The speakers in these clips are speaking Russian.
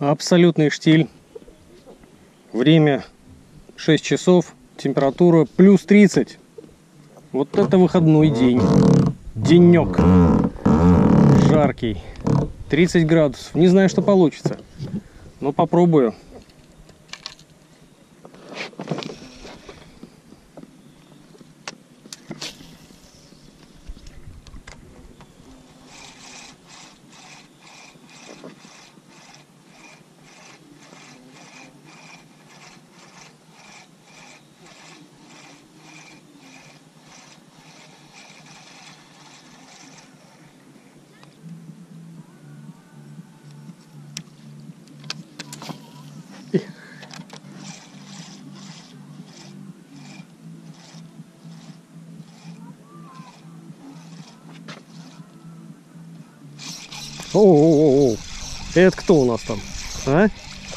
Абсолютный штиль. Время 6 часов. Температура плюс 30. Вот это выходной день. Денек. Жаркий. 30 градусов. Не знаю, что получится. Но попробую. О-о-о-о! Это кто у нас там? А?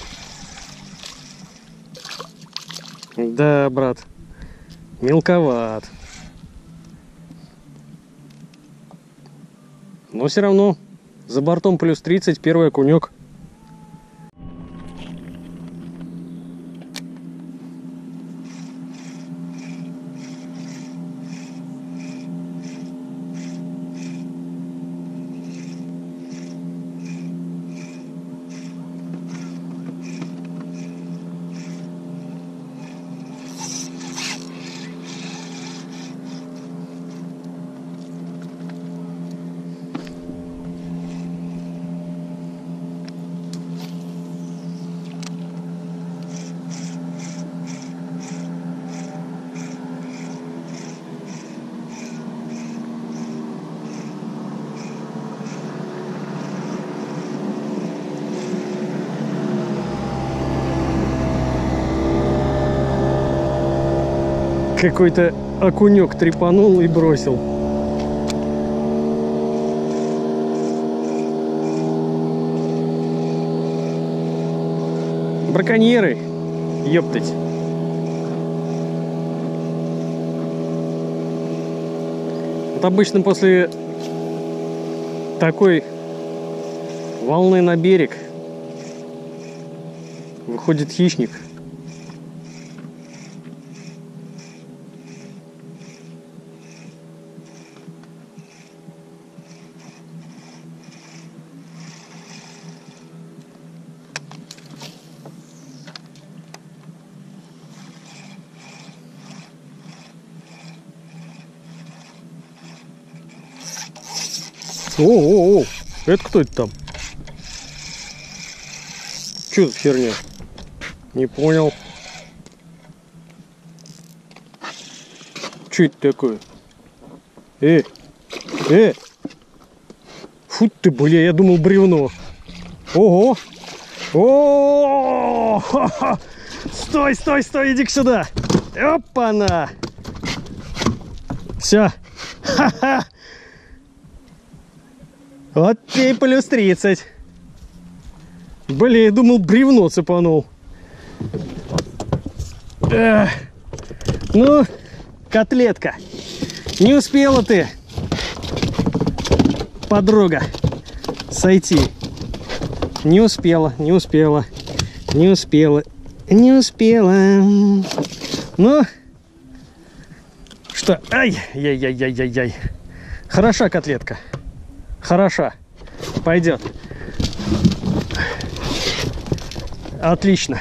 Да, брат. Мелковат. Но все равно. За бортом плюс 30, первый окунек. Какой-то окунек трепанул и бросил. Браконьеры, ёптать. Вот обычно после такой волны на берег выходит хищник. О-о-о! Это кто это там? Что за херня? Не понял. Что это такое? Фу ты, бля, я думал бревно. Ого! О! Стой, стой, стой, иди сюда! Опа-на! Все. Ха-ха! Вот тебе плюс 30. Блин, я думал, бревно цепанул. Ну, котлетка. Не успела ты, подруга, сойти. Не успела, не успела, не успела, не успела. Ну, что? Ай-яй-яй-яй-яй-яй. Хороша котлетка. Хороша. Пойдет. Отлично.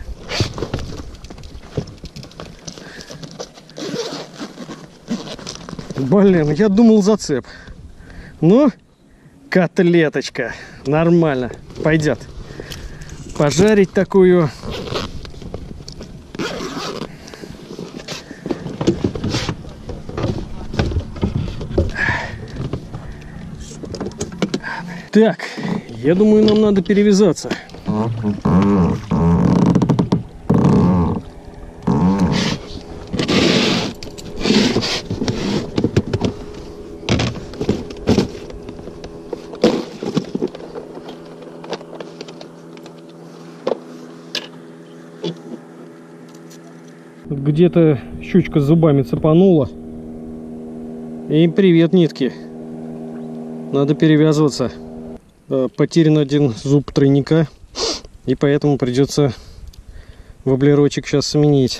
Блин, я думал зацеп. Ну, котлеточка. Нормально. Пойдет. Пожарить такую. Так, я думаю, нам надо перевязаться. Где-то щучка с зубами цепанула. И привет, нитки. Надо перевязываться. Потерян один зуб тройника. И поэтому придется воблерочек сейчас сменить.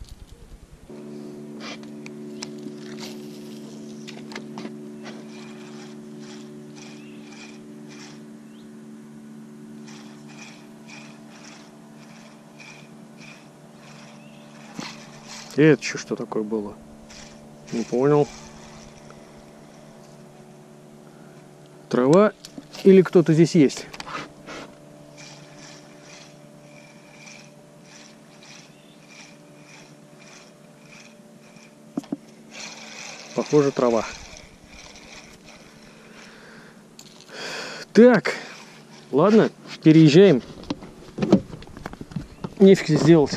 Это что такое было? Не понял. Трава или кто-то здесь есть? Похоже, трава. Так, ладно, переезжаем. Нефиг здесь делать.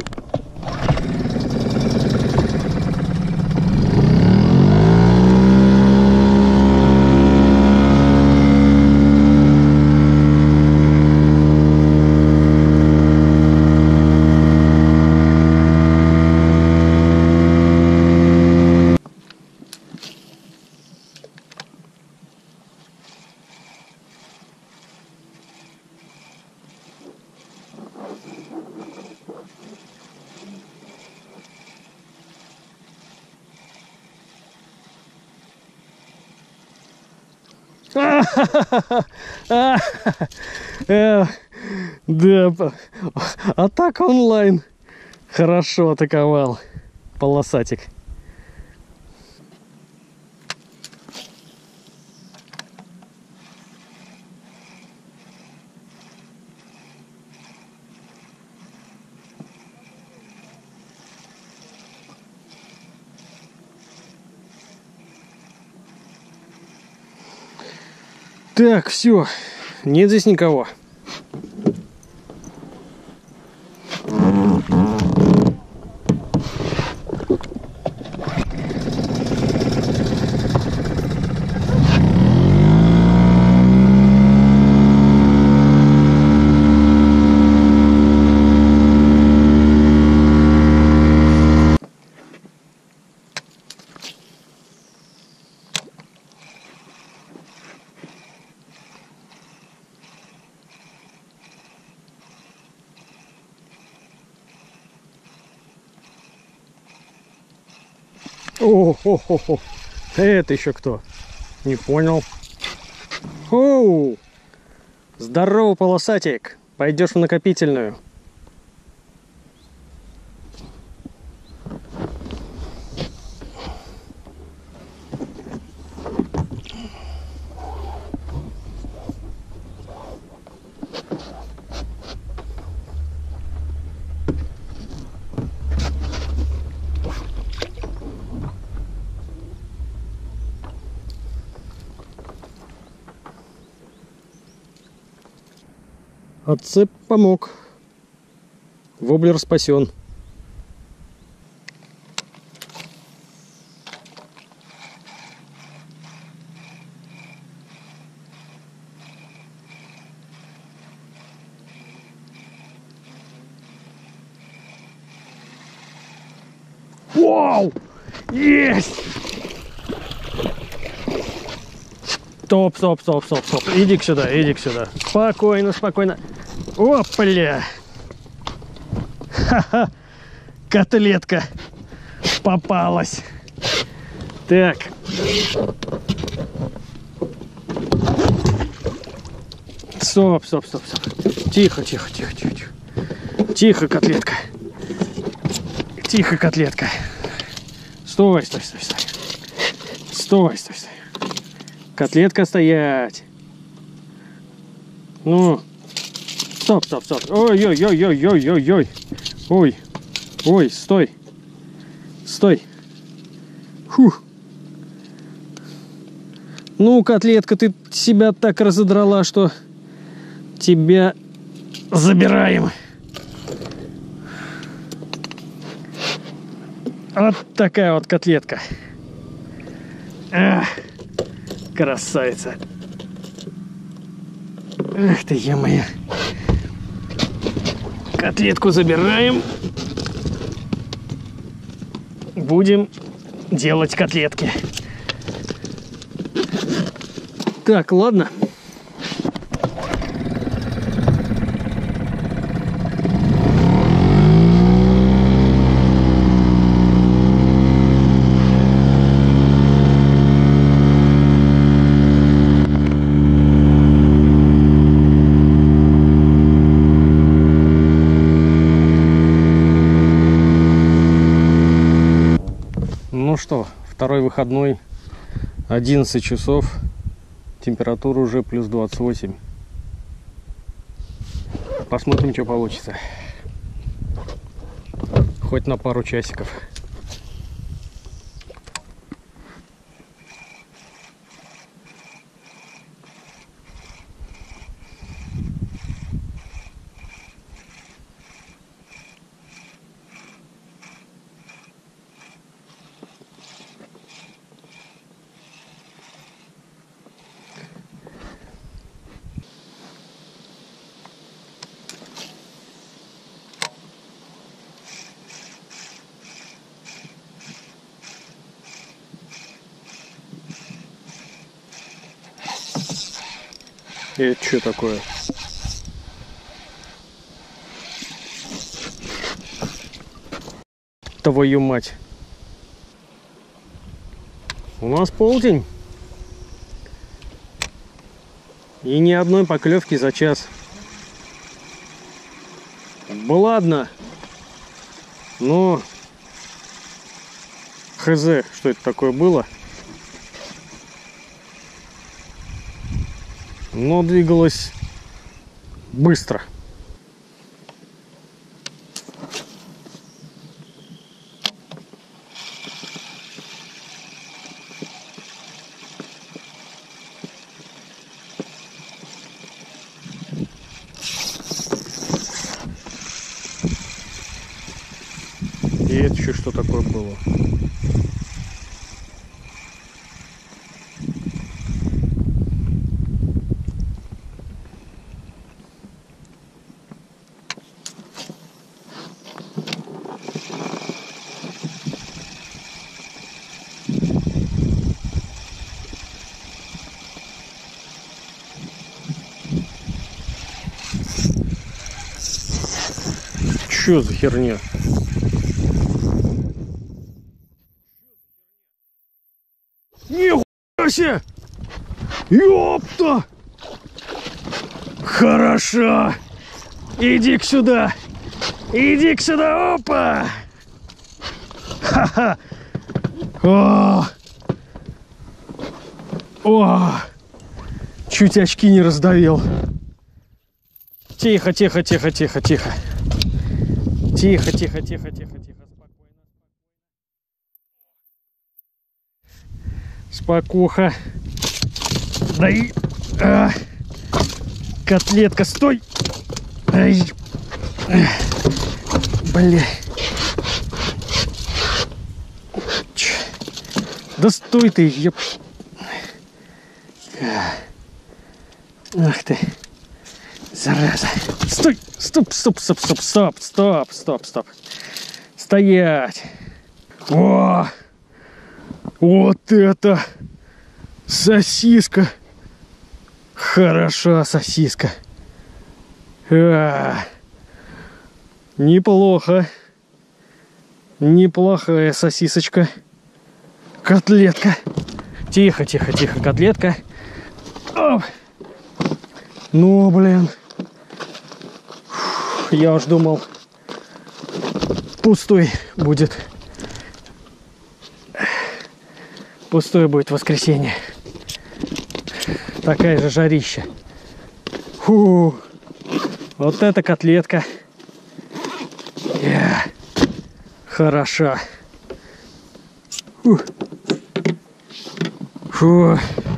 Да, атака онлайн. Хорошо атаковал полосатик. Так, все, нет здесь никого. О-хо-хо-хо. Это еще кто? Не понял. Оу! Здорово, полосатик. Пойдешь в накопительную. Отцеп помог. Воблер спасен. Вау! Есть! Стоп, стоп, стоп, стоп, стоп. Иди сюда, иди сюда. Спокойно, спокойно. Опля! Ха-ха! Котлетка попалась. Так. Стоп, стоп, стоп, стоп. Тихо, тихо, тихо, тихо, тихо. Тихо, котлетка. Тихо, котлетка. Стой, стой, стой, стой. Стой, стой, стой. Котлетка, стоять. Ну. Стоп, стоп, стоп. Ой-ой-ой-ой-ой-ой-ой. Ой. Ой, стой. Стой. Фух. Ну, котлетка, ты себя так разодрала, что тебя забираем. Вот такая вот котлетка. Ах, красавица. Ах ты, е-мое. Котлетку забираем. Будем делать котлетки. Так, ладно. Ну что, второй выходной, 11 часов, температура уже плюс 28. Посмотрим, что получится. Хоть на пару часиков. Это что такое? Твою мать. У нас полдень. И ни одной поклевки за час. Была одна. Но хз, что это такое было. Но двигалась быстро. И это еще что такое было? Что за херня? Нихуя себе! Ёпта! Хорошо! Иди-ка сюда! Иди-ка сюда! Опа! Ха-ха! О! О! Чуть очки не раздавил. Тихо, тихо, тихо, тихо, тихо. Тихо, тихо, тихо, тихо, тихо. Спокуха. Да и... котлетка, стой! Ай. Бля. Да стой ты, еп. Ах ты. Зараза. Стой! Стоп, стоп, стоп, стоп, стоп, стоп, стоп, стоп. Стоять. О! Вот это сосиска. Хороша сосиска. Неплохо. Неплохая сосисочка. Котлетка. Тихо, тихо, тихо, котлетка. Оп. Ну, блин. Я уж думал, пустой будет. Пустое будет воскресенье. Такая же жарища. Фу. Вот эта котлетка. Хороша. Фу.